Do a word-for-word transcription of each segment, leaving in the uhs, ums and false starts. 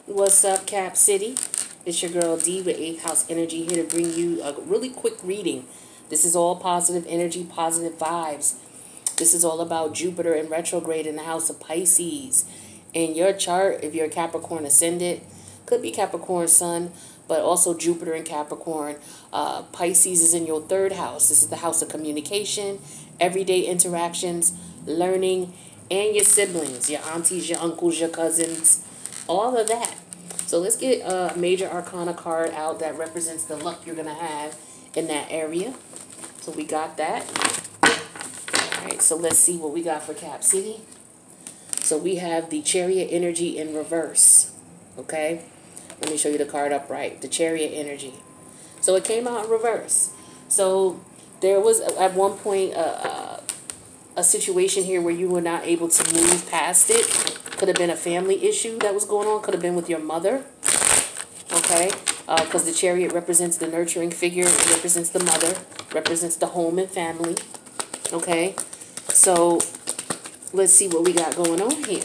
What's up, Cap City? It's your girl D with eighth House Energy here to bring you a really quick reading. This is all positive energy, positive vibes. This is all about Jupiter in retrograde in the house of Pisces. In your chart, if you're a Capricorn ascendant, could be Capricorn Sun, but also Jupiter in Capricorn. Uh, Pisces is in your third house. This is the house of communication, everyday interactions, learning, and your siblings, your aunties, your uncles, your cousins, all of that. So let's get a major arcana card out that represents the luck you're going to have in that area. So we got that. All right, so let's see what we got for Cap City. So we have the Chariot energy in reverse. Okay, let me show you the card upright. The Chariot energy. So it came out in reverse. So there was at one point a, a, a situation here where you were not able to move past it. Could have been a family issue that was going on. Could have been with your mother. Okay, because uh, the Chariot represents the nurturing figure. It represents the mother. Represents the home and family. Okay, so let's see what we got going on here.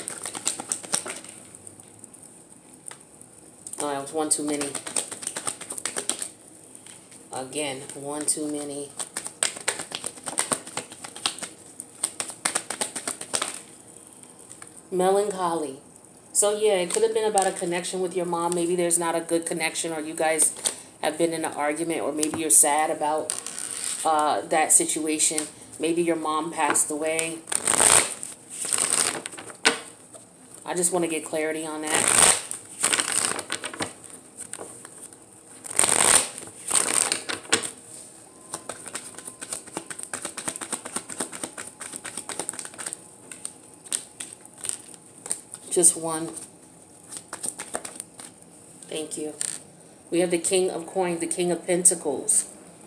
Oh, that was one too many. Again, one too many. Melancholy. So yeah, it could have been about a connection with your mom. Maybe there's not a good connection, or you guys have been in an argument, or maybe you're sad about uh, that situation. Maybe your mom passed away. I just want to get clarity on that. Just one. Thank you. We have the King of Coins, the King of Pentacles.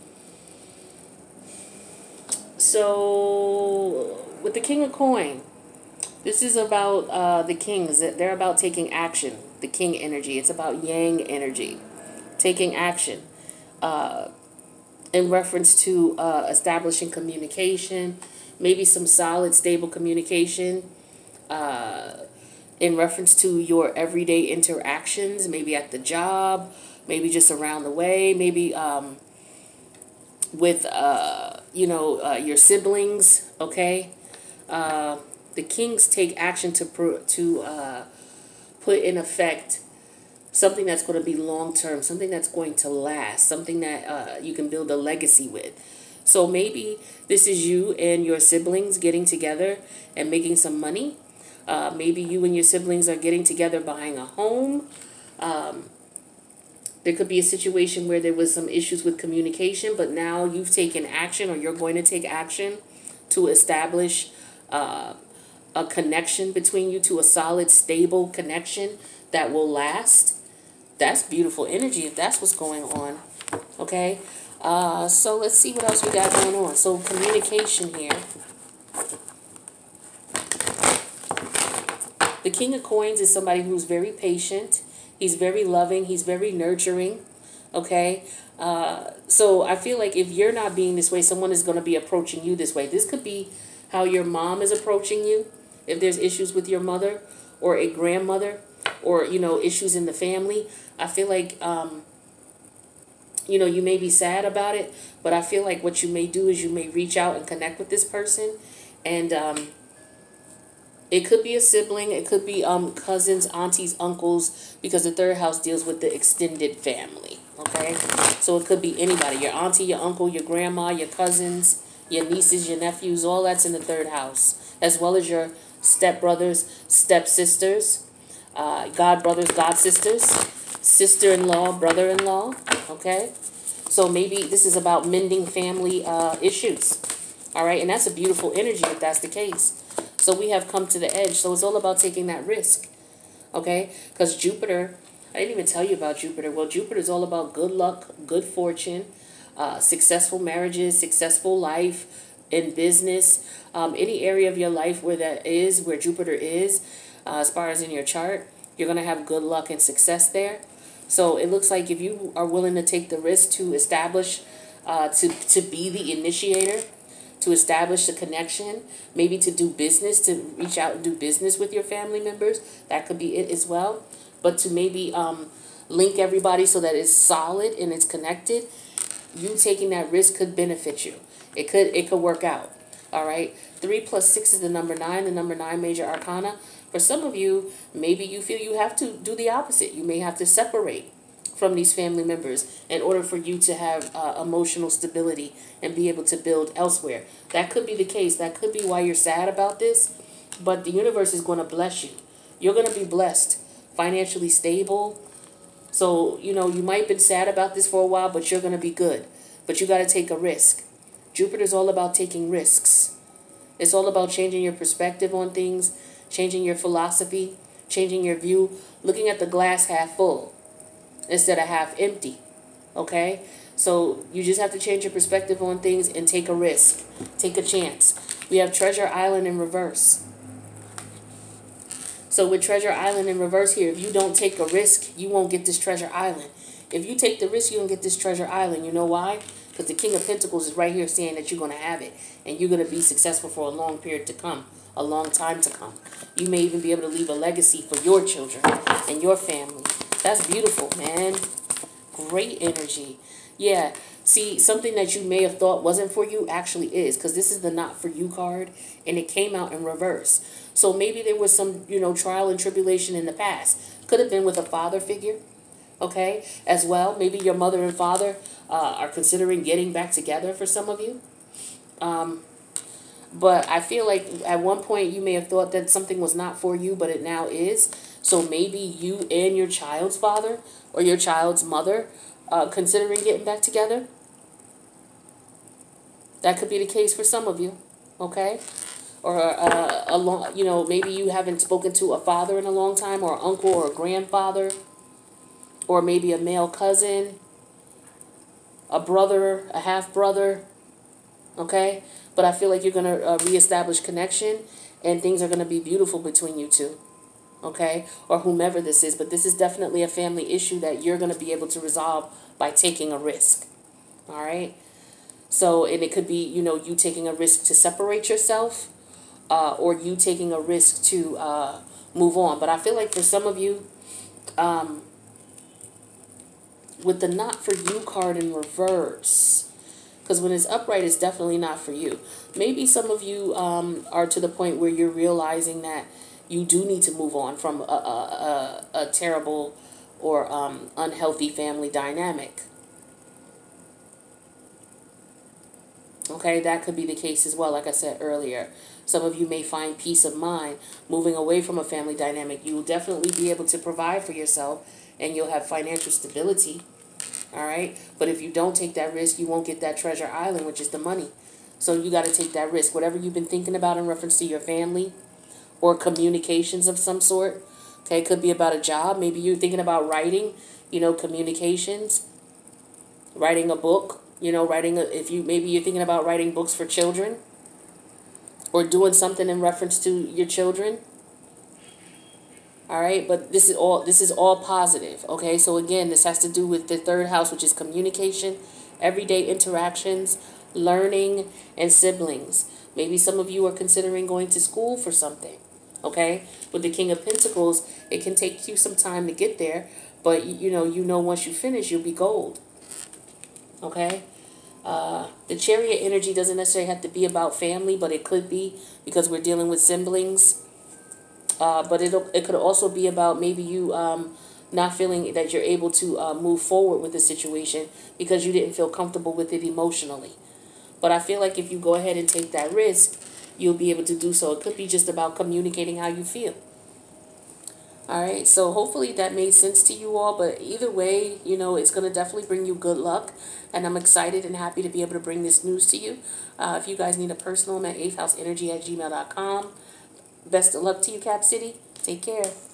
So, with the King of Coin, this is about uh, the kings. They're about taking action. The King energy. It's about Yang energy. Taking action. Uh, in reference to uh, establishing communication. Maybe some solid, stable communication. Uh... in reference to your everyday interactions, maybe at the job, maybe just around the way, maybe um, with, uh, you know, uh, your siblings, okay? Uh, the kings take action to, pro to uh, put in effect something that's going to be long-term, something that's going to last, something that uh, you can build a legacy with. So maybe this is you and your siblings getting together and making some money. Uh, maybe you and your siblings are getting together buying a home. Um, there could be a situation where there was some issues with communication, but now you've taken action, or you're going to take action to establish uh, a connection between you two, a solid, stable connection that will last. That's beautiful energy if that's what's going on. Okay, uh, so let's see what else we got going on. So communication here. The King of Coins is somebody who's very patient. He's very loving. He's very nurturing. Okay? Uh, so I feel like if you're not being this way, someone is going to be approaching you this way. This could be how your mom is approaching you. If there's issues with your mother or a grandmother, or, you know, issues in the family, I feel like, um, you know, you may be sad about it, but I feel like what you may do is you may reach out and connect with this person. And, um... it could be a sibling. It could be um cousins, aunties, uncles, because the third house deals with the extended family. Okay? So it could be anybody. Your auntie, your uncle, your grandma, your cousins, your nieces, your nephews. All that's in the third house. As well as your stepbrothers, stepsisters, uh, godbrothers, godsisters, sister-in-law, brother-in-law. Okay? So maybe this is about mending family uh, issues. All right? And that's a beautiful energy if that's the case. So we have come to the edge. So it's all about taking that risk. Okay? Because Jupiter, I didn't even tell you about Jupiter. Well, Jupiter is all about good luck, good fortune, uh, successful marriages, successful life in business. Um, any area of your life where that is, where Jupiter is, uh, as far as in your chart, you're going to have good luck and success there. So it looks like if you are willing to take the risk to establish, uh, to, to be the initiator, to establish a connection, maybe to do business, to reach out and do business with your family members. That could be it as well. but to maybe um, link everybody so that it's solid and it's connected, you taking that risk could benefit you. It could it could work out. All right. Three plus six is the number nine, the number nine major arcana. For some of you, maybe you feel you have to do the opposite. You may have to separate from these family members in order for you to have uh, emotional stability and be able to build elsewhere. That could be the case. That could be why you're sad about this. But the universe is going to bless you. You're going to be blessed, financially stable. So, you know, you might have been sad about this for a while, but you're going to be good. But you got to take a risk. Jupiter's all about taking risks. It's all about changing your perspective on things, changing your philosophy, changing your view, looking at the glass half full instead of half empty. Okay? So you just have to change your perspective on things and take a risk. Take a chance. We have Treasure Island in reverse. So with Treasure Island in reverse here, if you don't take a risk, you won't get this Treasure Island. If you take the risk, you don't get this Treasure Island. You know why? Because the King of Pentacles is right here saying that you're going to have it. And you're going to be successful for a long period to come. A long time to come. You may even be able to leave a legacy for your children and your family. That's beautiful, man. Great energy. Yeah. See, something that you may have thought wasn't for you actually is. Because this is the not for you card. And it came out in reverse. So maybe there was some, you know, trial and tribulation in the past. Could have been with a father figure. Okay, as well. Maybe your mother and father uh, are considering getting back together for some of you. Um, but I feel like at one point you may have thought that something was not for you, but it now is. So maybe you and your child's father or your child's mother uh, considering getting back together. That could be the case for some of you. Okay. Or, uh, a long, you know, maybe you haven't spoken to a father in a long time, or an uncle or a grandfather. Or maybe a male cousin, a brother, a half-brother, okay? But I feel like you're going to uh, reestablish connection, and things are going to be beautiful between you two, okay? Or whomever this is. But this is definitely a family issue that you're going to be able to resolve by taking a risk, all right? So, and it could be, you know, you taking a risk to separate yourself, uh, or you taking a risk to uh, move on. But I feel like for some of you, um... with the not for you card in reverse, because when it's upright, it's definitely not for you. Maybe some of you um, are to the point where you're realizing that you do need to move on from a, a, a, a terrible or um, unhealthy family dynamic. Okay, that could be the case as well, like I said earlier. Some of you may find peace of mind moving away from a family dynamic. You will definitely be able to provide for yourself, and you'll have financial stability. All right? But if you don't take that risk, you won't get that Treasure Island, which is the money. So you got to take that risk. Whatever you've been thinking about in reference to your family or communications of some sort. Okay, it could be about a job. Maybe you're thinking about writing, you know, communications, writing a book, you know, writing a, if you, maybe you're thinking about writing books for children or doing something in reference to your children. All right, but this is all this is all positive. Okay, so again, this has to do with the third house, which is communication, everyday interactions, learning, and siblings. Maybe some of you are considering going to school for something. Okay, with the King of Pentacles, it can take you some time to get there, but you know, you know, once you finish, you'll be gold. Okay, uh, the Chariot energy doesn't necessarily have to be about family, but it could be because we're dealing with siblings. Uh, but it'll, it could also be about maybe you um, not feeling that you're able to uh, move forward with the situation because you didn't feel comfortable with it emotionally. But I feel like if you go ahead and take that risk, you'll be able to do so. It could be just about communicating how you feel. All right, so hopefully that made sense to you all. But either way, you know, it's going to definitely bring you good luck. And I'm excited and happy to be able to bring this news to you. Uh, if you guys need a personal, I'm at eighth house energy at gmail dot com. Best of luck to you, Cap City. Take care.